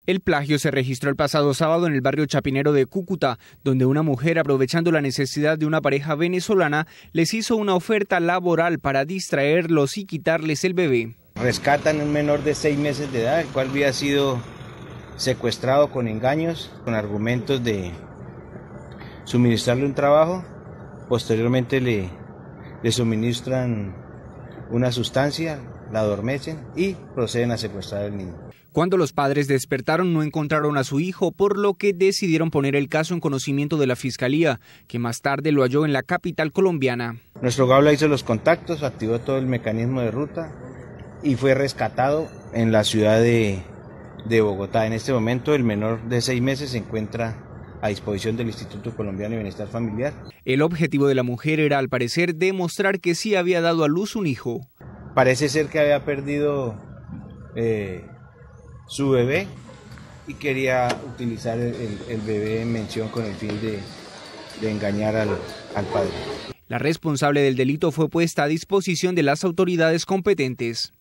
El plagio se registró el pasado sábado en el barrio Chapinero de Cúcuta, donde una mujer, aprovechando la necesidad de una pareja venezolana, les hizo una oferta laboral para distraerlos y quitarles el bebé. Rescatan un menor de 6 meses de edad, el cual había sido secuestrado con engaños, con argumentos de suministrarle un trabajo. Posteriormente le suministran una sustancia, la adormecen y proceden a secuestrar al niño. Cuando los padres despertaron no encontraron a su hijo, por lo que decidieron poner el caso en conocimiento de la Fiscalía, que más tarde lo halló en la capital colombiana. Nuestro Gabla hizo los contactos, activó todo el mecanismo de ruta y fue rescatado en la ciudad de Bogotá. En este momento el menor de 6 meses se encuentra a disposición del Instituto Colombiano de Bienestar Familiar. El objetivo de la mujer era, al parecer, demostrar que sí había dado a luz un hijo. Parece ser que había perdido su bebé y quería utilizar el bebé en mención con el fin de engañar al padre. La responsable del delito fue puesta a disposición de las autoridades competentes.